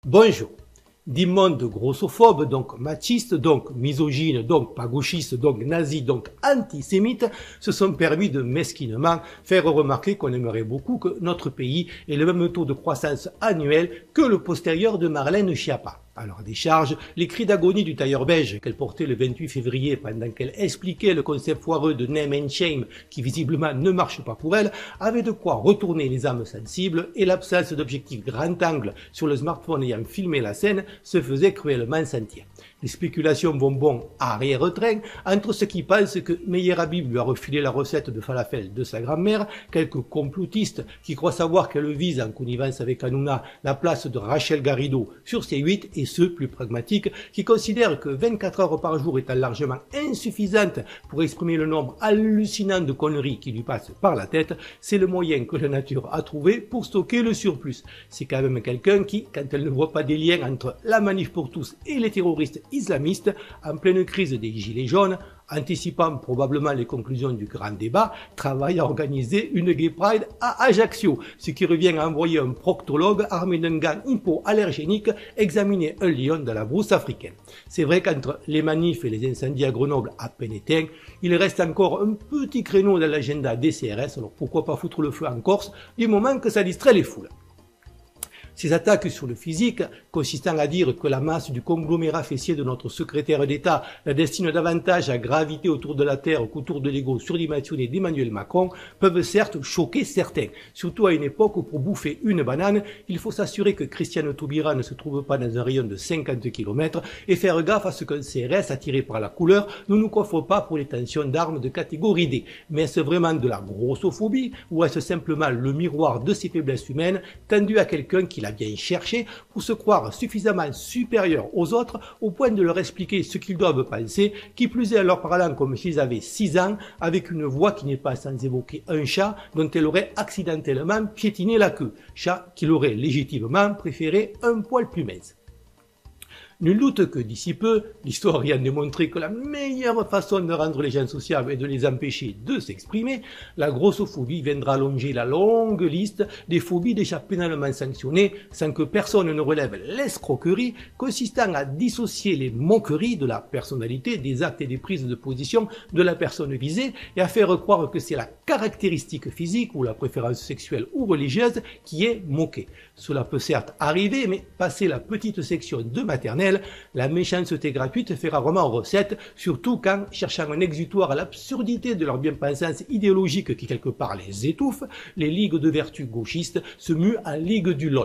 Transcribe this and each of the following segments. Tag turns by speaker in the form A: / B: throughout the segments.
A: Bonjour. D'immondes grossophobes, donc machistes, donc misogynes, donc pas gauchistes, donc nazis, donc antisémites, se sont permis de mesquinement faire remarquer qu'on aimerait beaucoup que notre pays ait le même taux de croissance annuel que le postérieur de Marlène Schiappa. Alors à décharge, les cris d'agonie du tailleur belge qu'elle portait le 28 février pendant qu'elle expliquait le concept foireux de name and shame qui visiblement ne marche pas pour elle, avaient de quoi retourner les âmes sensibles et l'absence d'objectif grand angle sur le smartphone ayant filmé la scène se faisait cruellement sentir. Les spéculations vont bon arrière-train entre ceux qui pensent que Meyer Habib lui a refilé la recette de falafel de sa grand-mère, quelques complotistes qui croient savoir qu'elle vise en connivence avec Hanouna la place de Rachel Garrido sur C8 et ceux plus pragmatiques qui considèrent que 24 heures par jour étant largement insuffisantes pour exprimer le nombre hallucinant de conneries qui lui passent par la tête, c'est le moyen que la nature a trouvé pour stocker le surplus. C'est quand même quelqu'un qui, quand elle ne voit pas des liens entre la manif pour tous et les terroristes islamistes, en pleine crise des gilets jaunes, anticipant probablement les conclusions du grand débat, travaille à organiser une gay pride à Ajaccio, ce qui revient à envoyer un proctologue armé d'un gant hypoallergénique examiner un lion dans la brousse africaine. C'est vrai qu'entre les manifs et les incendies à Grenoble à peine éteints, il reste encore un petit créneau dans l'agenda des CRS, alors pourquoi pas foutre le feu en Corse, du moment que ça distrait les foules. Ces attaques sur le physique, consistant à dire que la masse du conglomérat fessier de notre secrétaire d'État la destine davantage à graviter autour de la Terre qu'autour de l'ego surdimensionné d'Emmanuel Macron, peuvent certes choquer certains, surtout à une époque où pour bouffer une banane, il faut s'assurer que Christiane Taubira ne se trouve pas dans un rayon de 50 km et faire gaffe à ce qu'un CRS attiré par la couleur ne nous coffre pas pour les tensions d'armes de catégorie D. Mais est-ce vraiment de la grossophobie ou est-ce simplement le miroir de ses faiblesses humaines tendu à quelqu'un qui l'a bien cherché pour se croire suffisamment supérieur aux autres au point de leur expliquer ce qu'ils doivent penser, qui plus est en leur parlant comme s'ils avaient 6 ans, avec une voix qui n'est pas sans évoquer un chat dont elle aurait accidentellement piétiné la queue, chat qu'il aurait légitimement préféré un poil plus mince. Nul doute que d'ici peu, l'histoire ayant démontré que la meilleure façon de rendre les gens sociables est de les empêcher de s'exprimer, la grossophobie viendra allonger la longue liste des phobies déjà pénalement sanctionnées sans que personne ne relève l'escroquerie consistant à dissocier les moqueries de la personnalité, des actes et des prises de position de la personne visée et à faire croire que c'est la caractéristique physique ou la préférence sexuelle ou religieuse qui est moquée. Cela peut certes arriver, mais passer la petite section de maternelle, la méchanceté gratuite fait rarement recette, surtout quand, cherchant un exutoire à l'absurdité de leur bien-pensance idéologique qui quelque part les étouffe, les ligues de vertu gauchistes se muent en ligue du LOL.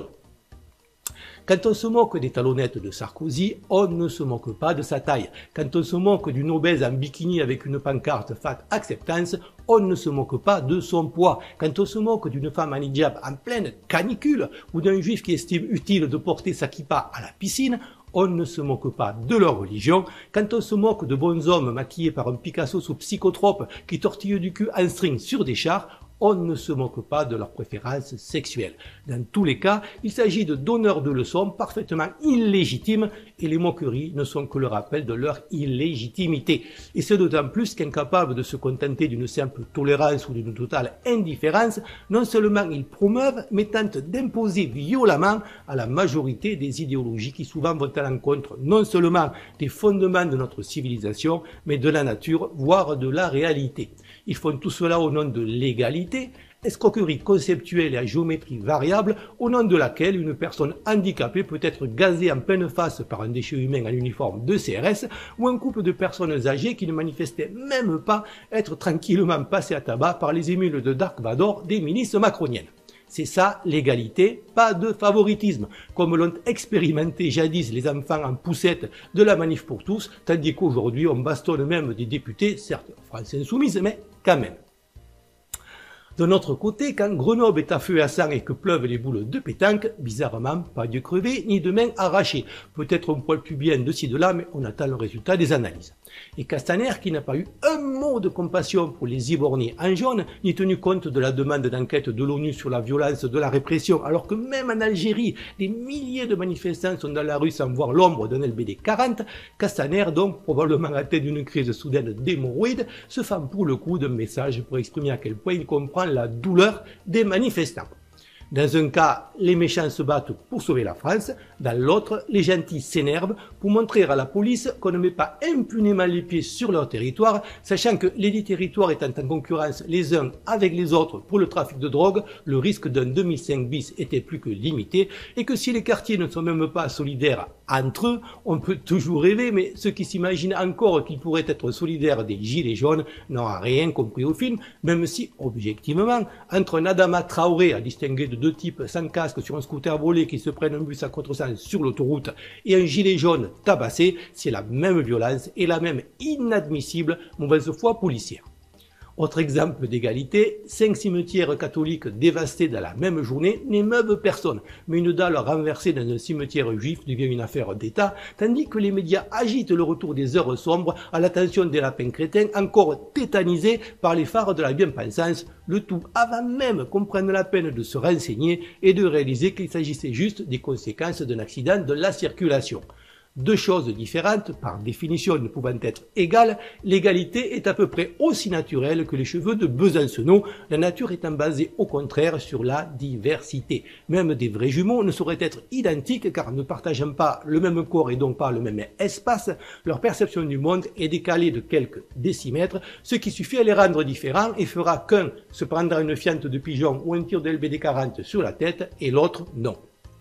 A: Quand on se moque des talonnettes de Sarkozy, on ne se moque pas de sa taille. Quand on se moque d'une obèse en bikini avec une pancarte Fat Acceptance, on ne se moque pas de son poids. Quand on se moque d'une femme en hijab en pleine canicule ou d'un juif qui estime utile de porter sa kippa à la piscine, on ne se moque pas de leur religion. Quand on se moque de bons hommes maquillés par un Picasso sous psychotrope qui tortillent du cul en string sur des chars, on ne se moque pas de leur préférence sexuelle. Dans tous les cas, il s'agit de donneurs de leçons parfaitement illégitimes et les moqueries ne sont que le rappel de leur illégitimité. Et c'est d'autant plus qu'incapables de se contenter d'une simple tolérance ou d'une totale indifférence, non seulement ils promeuvent, mais tentent d'imposer violemment à la majorité des idéologies qui souvent vont à l'encontre non seulement des fondements de notre civilisation, mais de la nature, voire de la réalité. Ils font tout cela au nom de l'égalité, escroquerie conceptuelle et à géométrie variable, au nom de laquelle une personne handicapée peut être gazée en pleine face par un déchet humain en uniforme de CRS, ou un couple de personnes âgées qui ne manifestaient même pas être tranquillement passées à tabac par les émules de Dark Vador des milices macroniennes. C'est ça l'égalité, pas de favoritisme, comme l'ont expérimenté jadis les enfants en poussette de la manif pour tous, tandis qu'aujourd'hui on bastonne même des députés, certes France Insoumise, mais quand même. De notre côté, quand Grenoble est à feu et à sang et que pleuvent les boules de pétanque, bizarrement, pas d'yeux crevés ni de mains arrachées. Peut-être un poil plus bien de ci de là, mais on attend le résultat des analyses. Et Castaner, qui n'a pas eu un mot de compassion pour les Ivornais en jaune, ni tenu compte de la demande d'enquête de l'ONU sur la violence de la répression, alors que même en Algérie, des milliers de manifestants sont dans la rue sans voir l'ombre d'un LBD 40, Castaner, donc probablement atteint d'une crise soudaine d'hémorroïdes, se fend pour le coup d'un message pour exprimer à quel point il comprend la douleur des manifestants. Dans un cas, les méchants se battent pour sauver la France, dans l'autre, les gentils s'énervent pour montrer à la police qu'on ne met pas impunément les pieds sur leur territoire, sachant que les 10 territoires étant en concurrence les uns avec les autres pour le trafic de drogue, le risque d'un 2005 bis était plus que limité, et que si les quartiers ne sont même pas solidaires entre eux, on peut toujours rêver, mais ceux qui s'imaginent encore qu'ils pourraient être solidaires des gilets jaunes n'aura rien compris au film, même si, objectivement, entre un Adama Traoré à distinguer de deux types sans casque sur un scooter volé qui se prennent un bus à contresens sur l'autoroute et un gilet jaune tabassé, c'est la même violence et la même inadmissible mauvaise foi policière. Autre exemple d'égalité, 5 cimetières catholiques dévastés dans la même journée n'émeuvent personne, mais une dalle renversée dans un cimetière juif devient une affaire d'État, tandis que les médias agitent le retour des heures sombres à l'attention des lapins crétins encore tétanisés par les phares de la bien-pensance, le tout avant même qu'on prenne la peine de se renseigner et de réaliser qu'il s'agissait juste des conséquences d'un accident de la circulation. Deux choses différentes, par définition ne pouvant être égales, l'égalité est à peu près aussi naturelle que les cheveux de Besancenot, la nature étant basée au contraire sur la diversité. Même des vrais jumeaux ne sauraient être identiques car ne partageant pas le même corps et donc pas le même espace, leur perception du monde est décalée de quelques décimètres, ce qui suffit à les rendre différents et fera qu'un se prendra une fiente de pigeon ou un tir de LBD 40 sur la tête et l'autre non.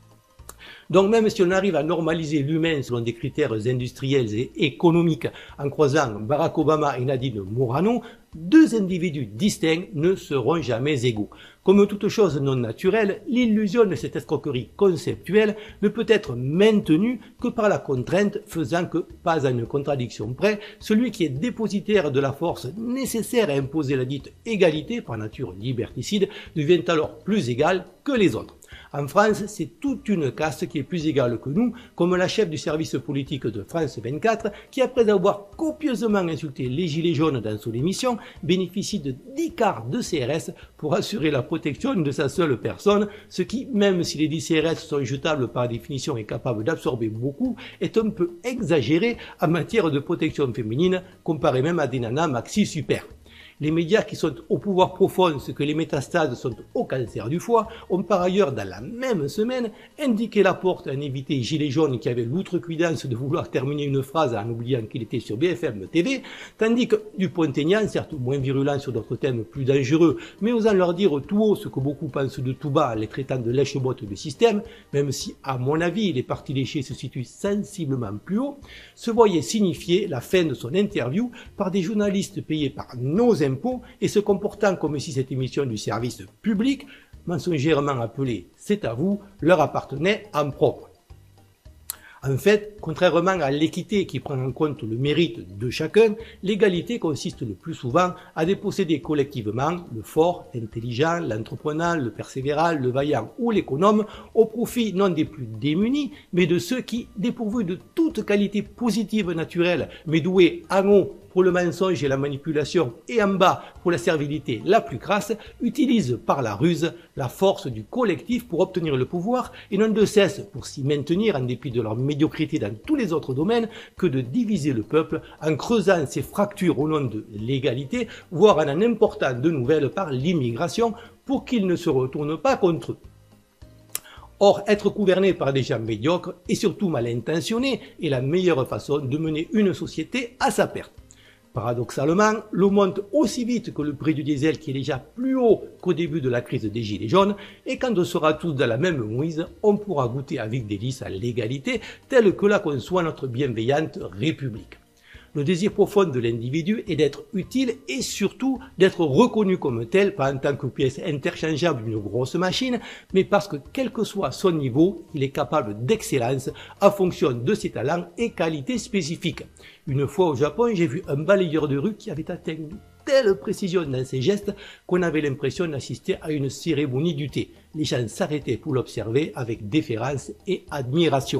A: Donc même si on arrive à normaliser l'humain selon des critères industriels et économiques en croisant Barack Obama et Nadine Morano, deux individus distincts ne seront jamais égaux. Comme toute chose non naturelle, l'illusion de cette escroquerie conceptuelle ne peut être maintenue que par la contrainte, faisant que, pas à une contradiction près, celui qui est dépositaire de la force nécessaire à imposer la dite égalité, par nature liberticide, devient alors plus égal que les autres. En France, c'est toute une caste qui est plus égale que nous, comme la chef du service politique de France 24, qui après avoir copieusement insulté les gilets jaunes dans son émission, bénéficie de 10 quarts de CRS pour assurer la protection de sa seule personne, ce qui, même si les 10 CRS sont jetables par définition et capables d'absorber beaucoup, est un peu exagéré en matière de protection féminine, comparé même à des nanas maxi super. Les médias qui sont au pouvoir profond, ce que les métastases sont au cancer du foie, ont par ailleurs dans la même semaine indiqué la porte à un invité gilet jaune qui avait l'outrecuidance de vouloir terminer une phrase en oubliant qu'il était sur BFM TV, tandis que Dupont-Aignan, certes moins virulent sur d'autres thèmes plus dangereux, mais osant leur dire tout haut ce que beaucoup pensent de tout bas en les traitant de lèche-bottes du système, même si à mon avis les partis léchés se situent sensiblement plus haut, se voyait signifier la fin de son interview par des journalistes payés par nos impôts et se comportant comme si cette émission du service public, mensongèrement appelée « C'est à vous », leur appartenait en propre. En fait, contrairement à l'équité qui prend en compte le mérite de chacun, l'égalité consiste le plus souvent à déposséder collectivement le fort, l'intelligent, l'entreprenant, le persévérant, le vaillant ou l'économe au profit non des plus démunis, mais de ceux qui, dépourvus de toute qualité positive naturelle, mais doués en haut pour le mensonge et la manipulation et en bas pour la servilité la plus crasse, utilisent par la ruse la force du collectif pour obtenir le pouvoir et n'ont de cesse, pour s'y maintenir en dépit de leur médiocrité dans tous les autres domaines, que de diviser le peuple en creusant ses fractures au nom de l'égalité, voire en important de nouvelles par l'immigration pour qu'ils ne se retournent pas contre eux. Or, être gouverné par des gens médiocres et surtout mal intentionnés est la meilleure façon de mener une société à sa perte. Paradoxalement, l'eau monte aussi vite que le prix du diesel qui est déjà plus haut qu'au début de la crise des gilets jaunes, et quand on sera tous dans la même mouise, on pourra goûter avec délice à l'égalité telle que la conçoit notre bienveillante République. Le désir profond de l'individu est d'être utile et surtout d'être reconnu comme tel, pas en tant que pièce interchangeable d'une grosse machine, mais parce que quel que soit son niveau, il est capable d'excellence en fonction de ses talents et qualités spécifiques. Une fois au Japon, j'ai vu un balayeur de rue qui avait atteint une telle précision dans ses gestes qu'on avait l'impression d'assister à une cérémonie du thé. Les gens s'arrêtaient pour l'observer avec déférence et admiration.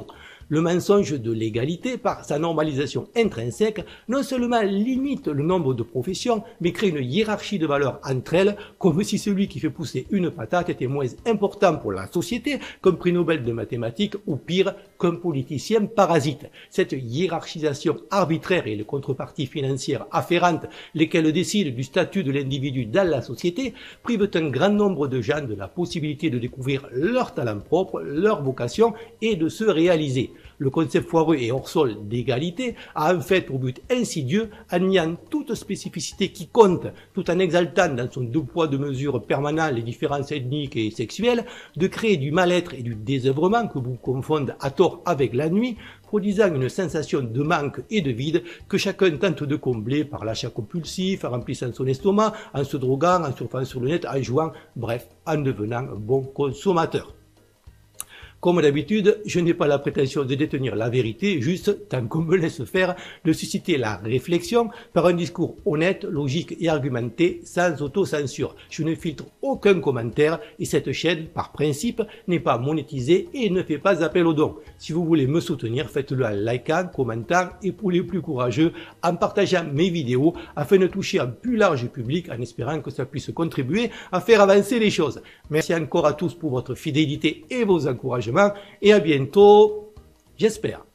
A: Le mensonge de l'égalité, par sa normalisation intrinsèque, non seulement limite le nombre de professions, mais crée une hiérarchie de valeurs entre elles, comme si celui qui fait pousser une patate était moins important pour la société qu'un prix Nobel de mathématiques ou pire, qu'un politicien parasite. Cette hiérarchisation arbitraire et les contreparties financières afférentes, lesquelles décident du statut de l'individu dans la société, privent un grand nombre de gens de la possibilité de découvrir leur talent propre, leur vocation et de se réaliser. Le concept foireux et hors sol d'égalité a en fait pour but insidieux, en niant toute spécificité qui compte, tout en exaltant dans son deux poids deux mesures permanent les différences ethniques et sexuelles, de créer du mal-être et du désœuvrement que vous confondent à tort avec la nuit, produisant une sensation de manque et de vide que chacun tente de combler par l'achat compulsif, en remplissant son estomac, en se droguant, en surfant sur le net, en jouant, bref, en devenant un bon consommateur. Comme d'habitude, je n'ai pas la prétention de détenir la vérité, juste, tant qu'on me laisse faire, de susciter la réflexion par un discours honnête, logique et argumenté, sans autocensure. Je ne filtre aucun commentaire et cette chaîne, par principe, n'est pas monétisée et ne fait pas appel aux dons. Si vous voulez me soutenir, faites-le en likant, commentant et pour les plus courageux, en partageant mes vidéos afin de toucher un plus large public en espérant que ça puisse contribuer à faire avancer les choses. Merci encore à tous pour votre fidélité et vos encouragements et à bientôt, j'espère.